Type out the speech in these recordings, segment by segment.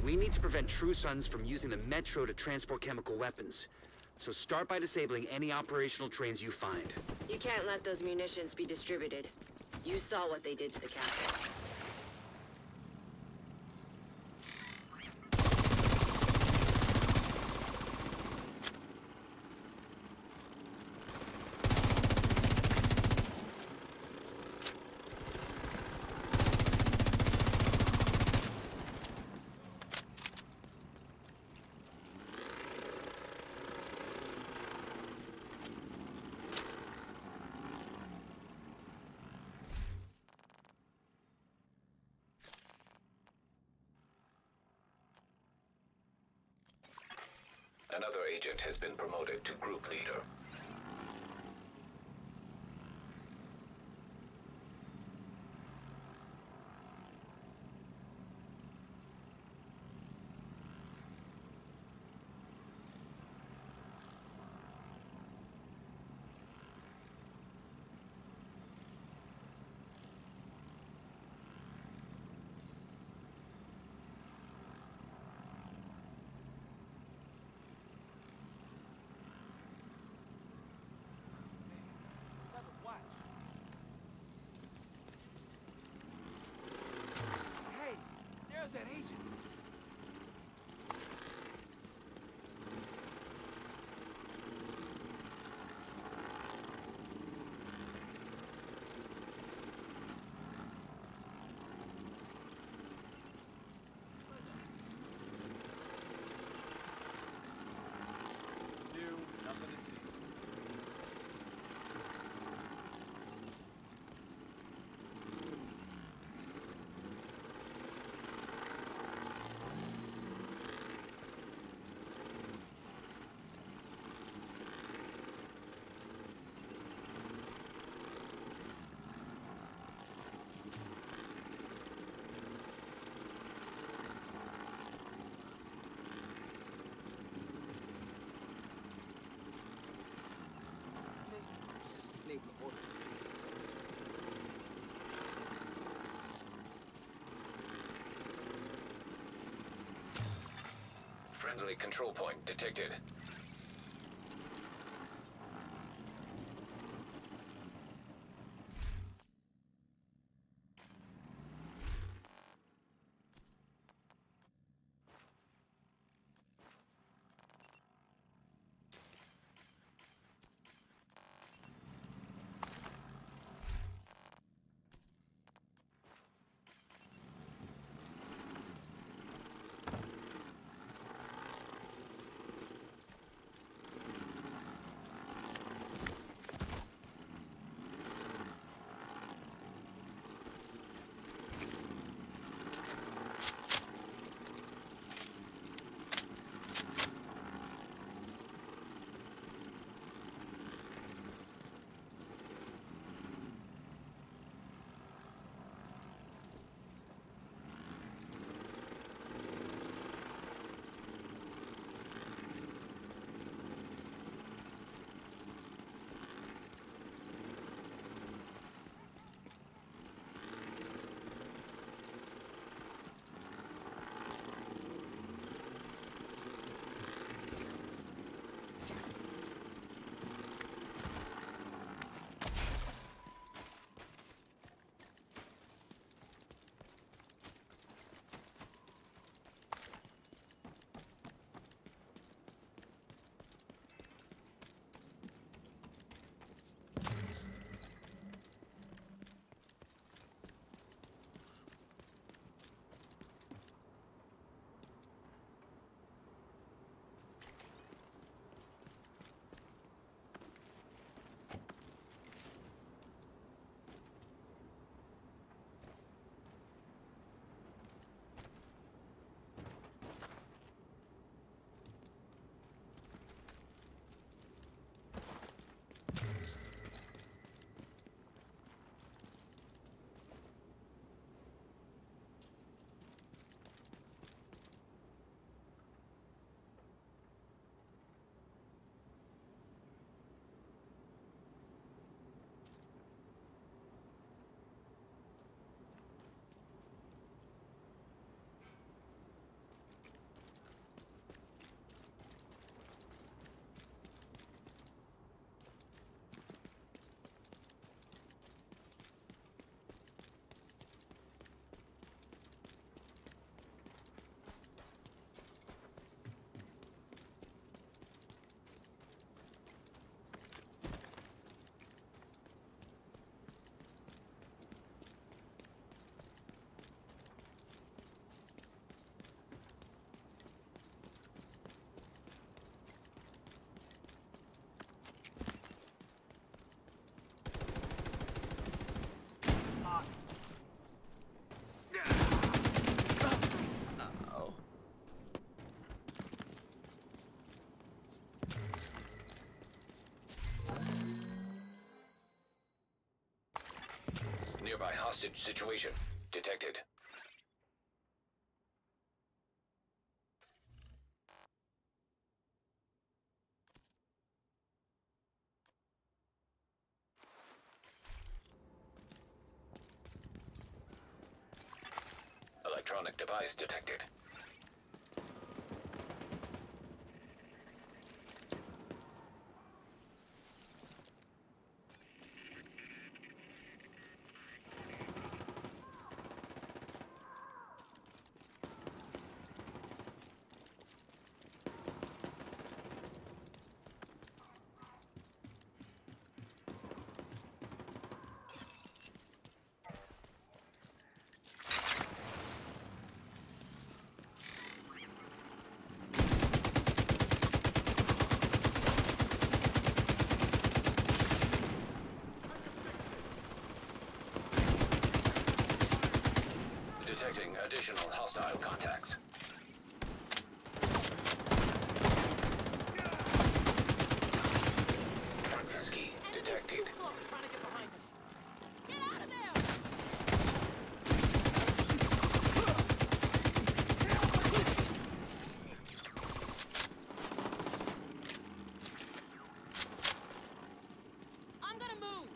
We need to prevent True Sons from using the Metro to transport chemical weapons. So start by disabling any operational trains you find. You can't let those munitions be distributed. You saw what they did to the castle. Another agent has been promoted to group leader. Hey, there's that agent. Nothing to see. Friendly control point detected. Hostage situation detected. Electronic device detected. Detecting additional hostile contacts. Access key detected. Trying to get behind us. Get out of there! I'm gonna move.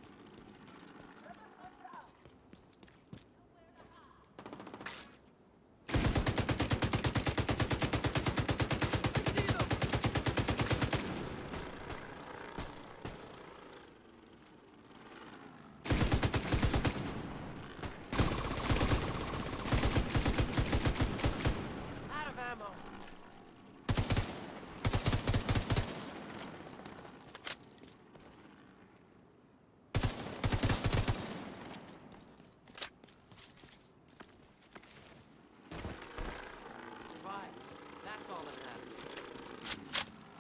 Out of ammo. Survive. That's all that matters.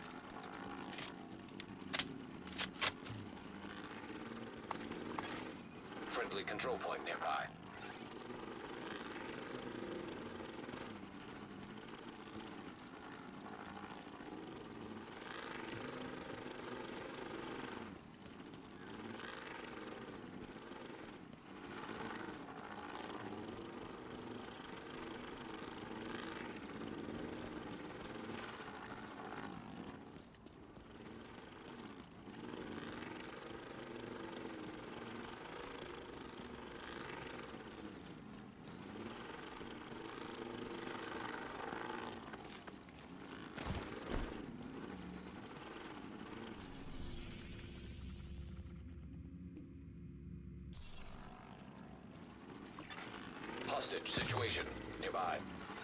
Friendly control point nearby. Hostage situation nearby.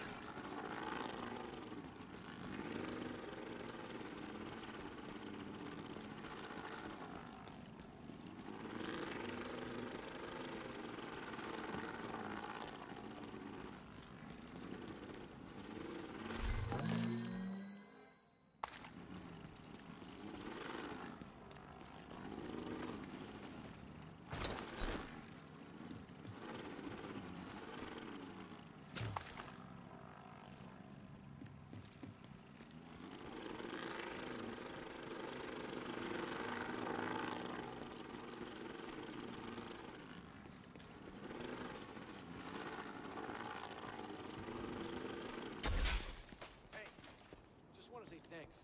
Just want to say thanks.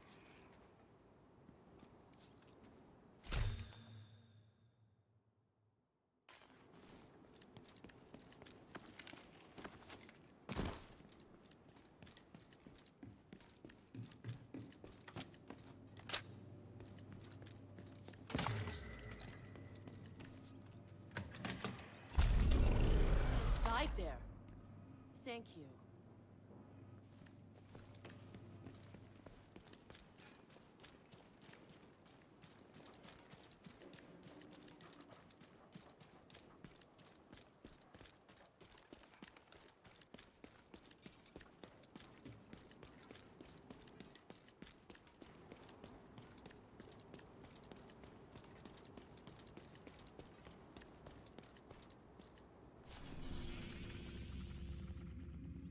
Dive there. Thank you.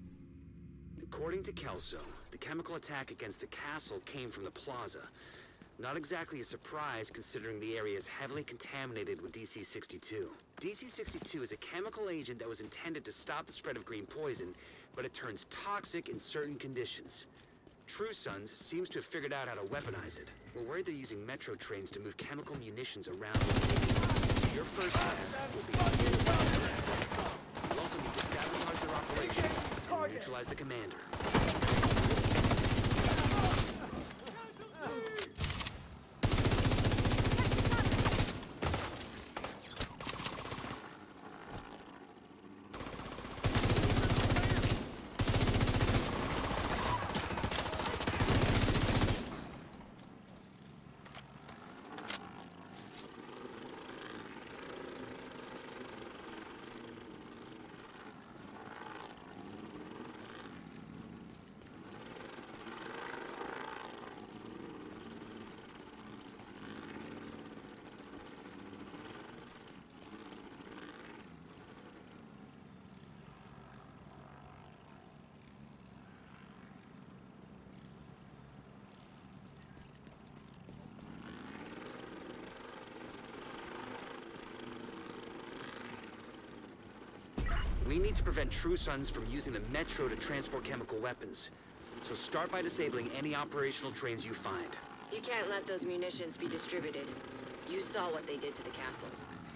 According to Kelso, the chemical attack against the castle came from the plaza. Not exactly a surprise considering the area is heavily contaminated with DC-62. DC-62 is a chemical agent that was intended to stop the spread of green poison, but it turns toxic in certain conditions. True Sons seems to have figured out how to weaponize it. We're worried they're using metro trains to move chemical munitions around the city. So your first task will be to you also need to sabotage their operation and neutralize the commander. We need to prevent True Sons from using the Metro to transport chemical weapons. So start by disabling any operational trains you find. You can't let those munitions be distributed. You saw what they did to the castle.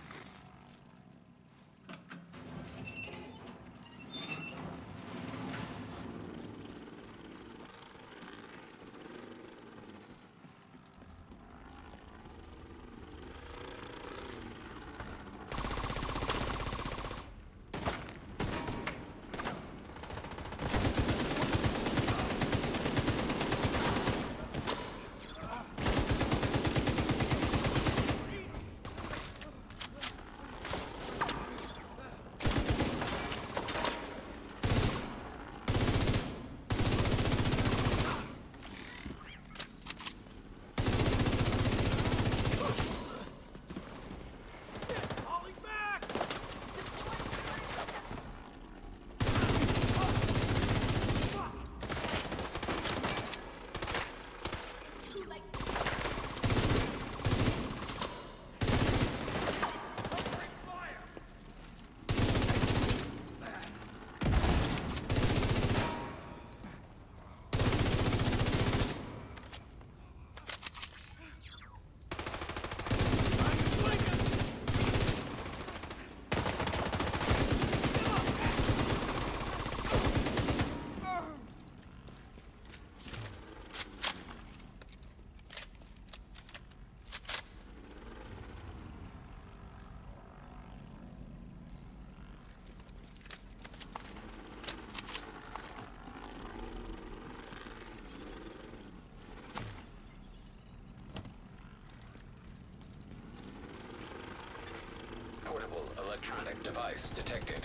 Portable electronic device detected.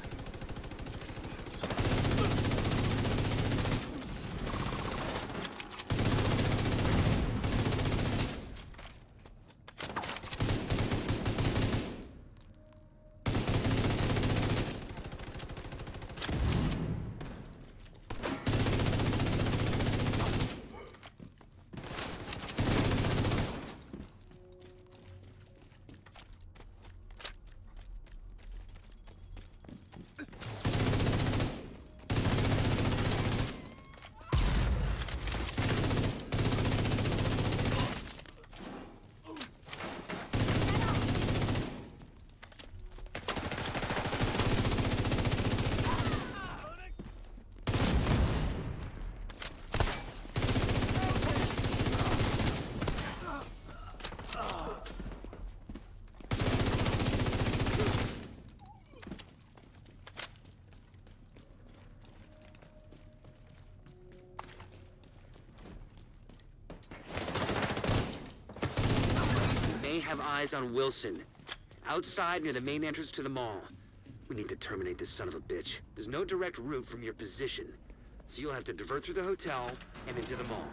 They have eyes on Wilson. Outside near the main entrance to the mall. We need to terminate this son of a bitch. There's no direct route from your position. So you'll have to divert through the hotel and into the mall.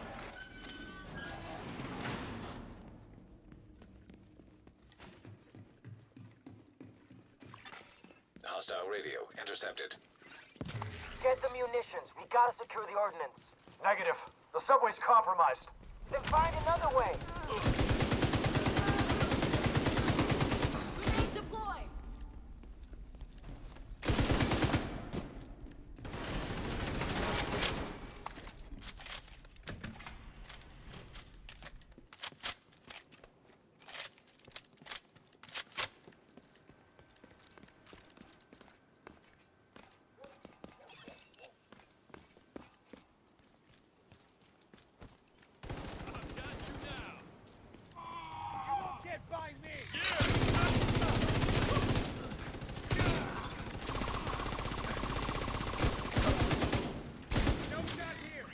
Hostile radio intercepted. Get the munitions. We gotta secure the ordnance. Negative. The subway's compromised. Then find another way. Grenade deploy! Get by me! No shot here!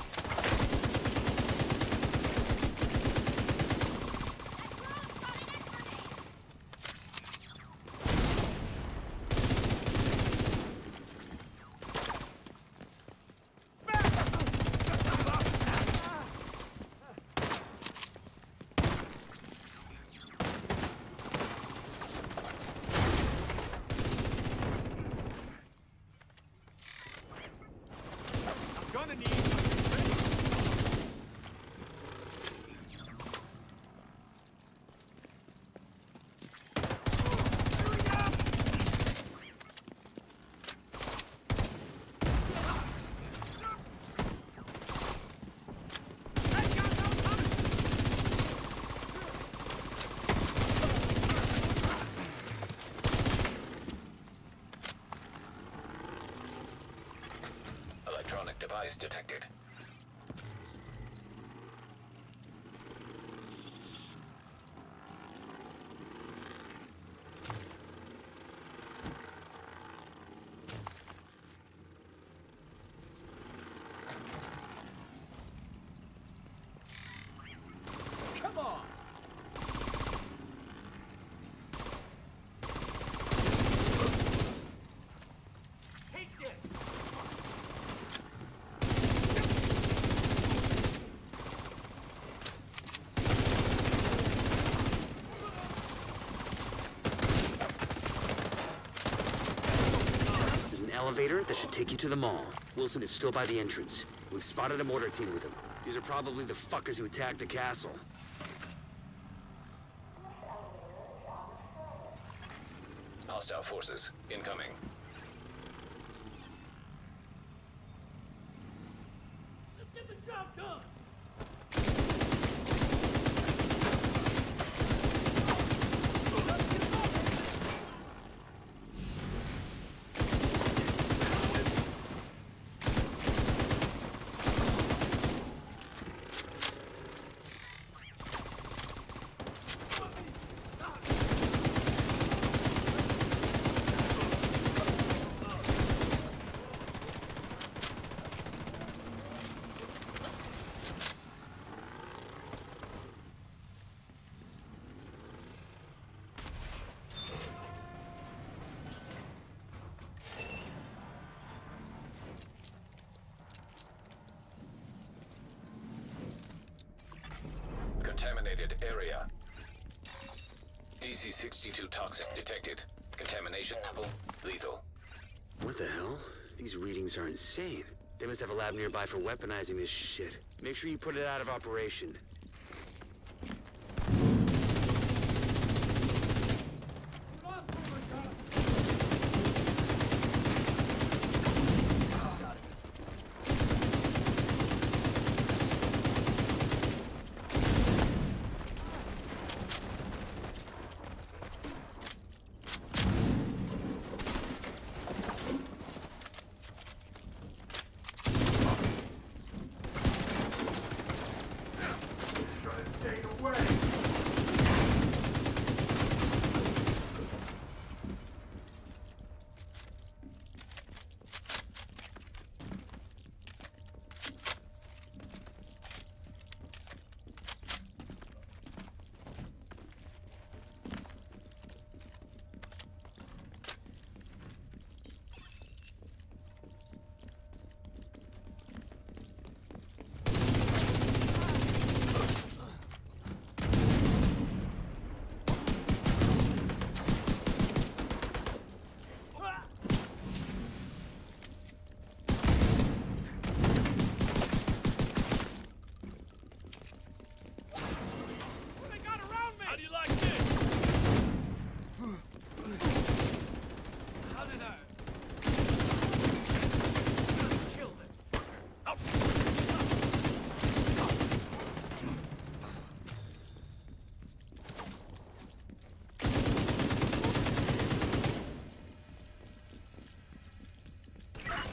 That drone's coming in for me! I'm gonna need... Electronic device detected. Come on! Take this! There's an elevator that should take you to the mall. Wilson is still by the entrance. We've spotted a mortar team with him. These are probably the fuckers who attacked the castle. Hostile forces incoming. Let's get the job done! Contaminated area. DC-62 toxic detected. Contamination level lethal. What the hell? These readings are insane. They must have a lab nearby for weaponizing this shit. Make sure you put it out of operation.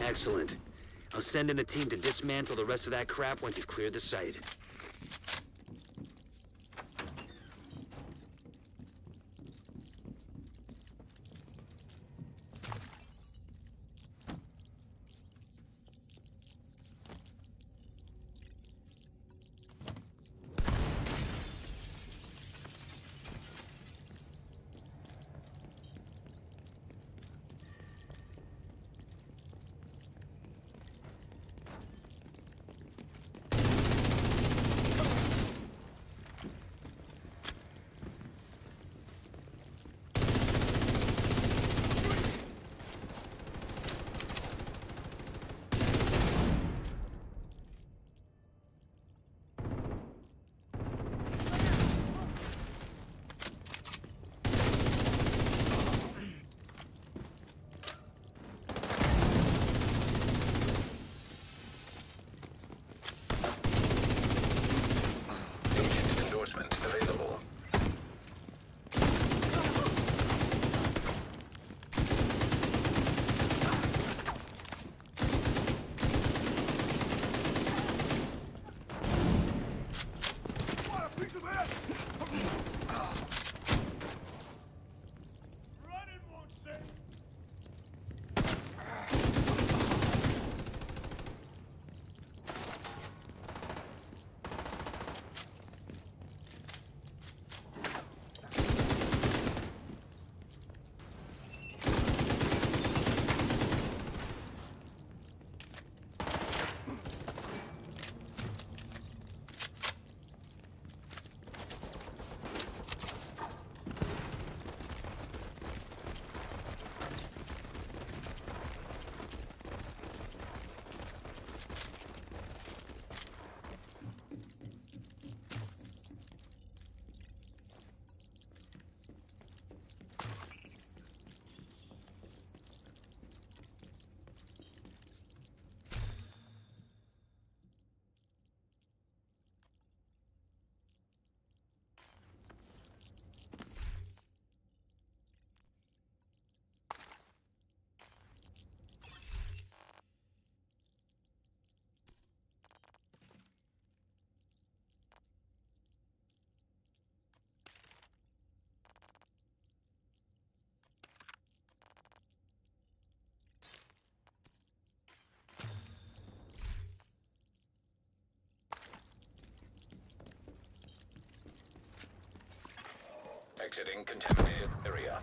Excellent. I'll send in a team to dismantle the rest of that crap once you've cleared the site. Agent endorsement available. What a piece of ass! Running won't save. Exiting contaminated area.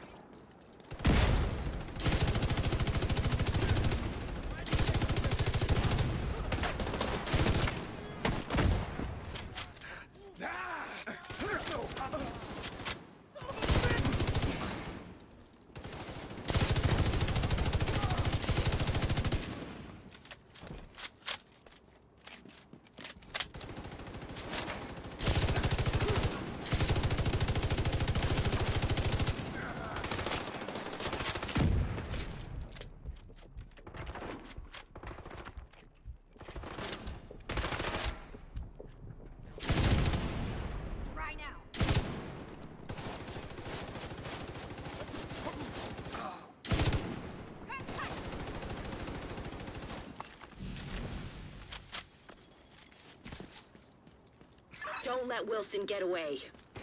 Right now. Don't let Wilson get away.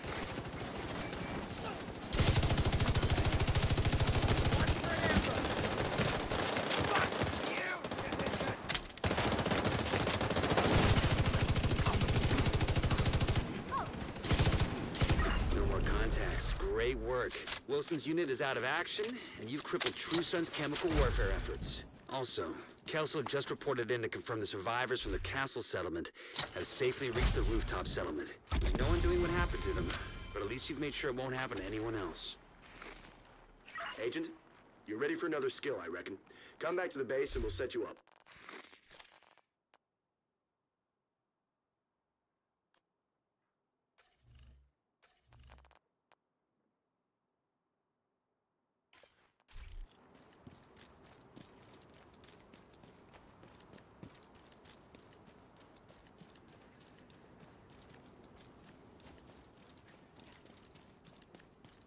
No more contacts. Great work. Wilson's unit is out of action, and you've crippled True Sun's chemical warfare efforts. Also, Kelso just reported in to confirm the survivors from the castle settlement have safely reached the rooftop settlement. There's no undoing what happened to them, but at least you've made sure it won't happen to anyone else. Agent, you're ready for another skill, I reckon. Come back to the base and we'll set you up.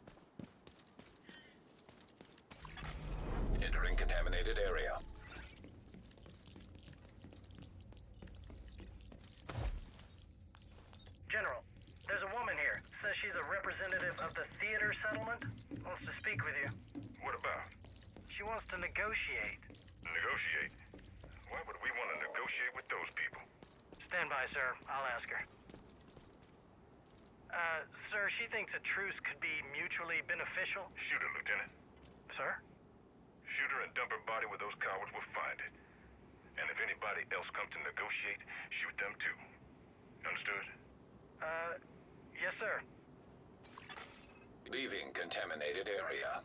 Entering contaminated area. she's a representative of the theater settlement. Wants to speak with you. What about? She wants to negotiate. Negotiate? Why would we want to negotiate with those people? Stand by, sir. I'll ask her. Sir, she thinks a truce could be mutually beneficial. Shoot her, Lieutenant. Sir? Shoot her and dump her body where those cowards will find it. And if anybody else comes to negotiate, shoot them too. Understood? Yes, sir. Leaving contaminated area.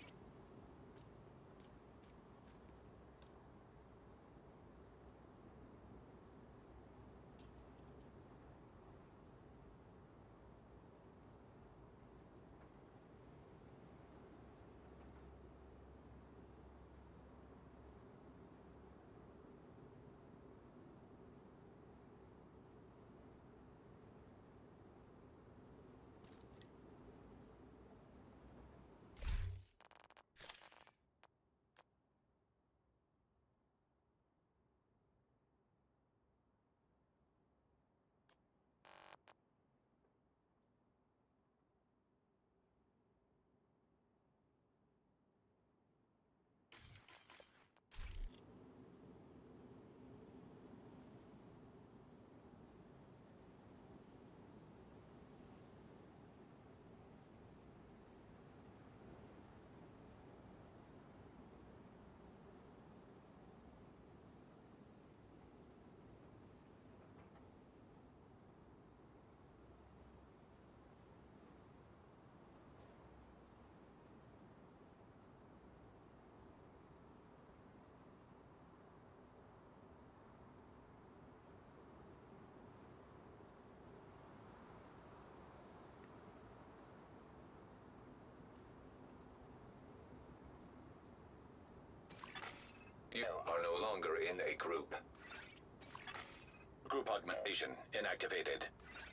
You are no longer in a group. Group augmentation inactivated.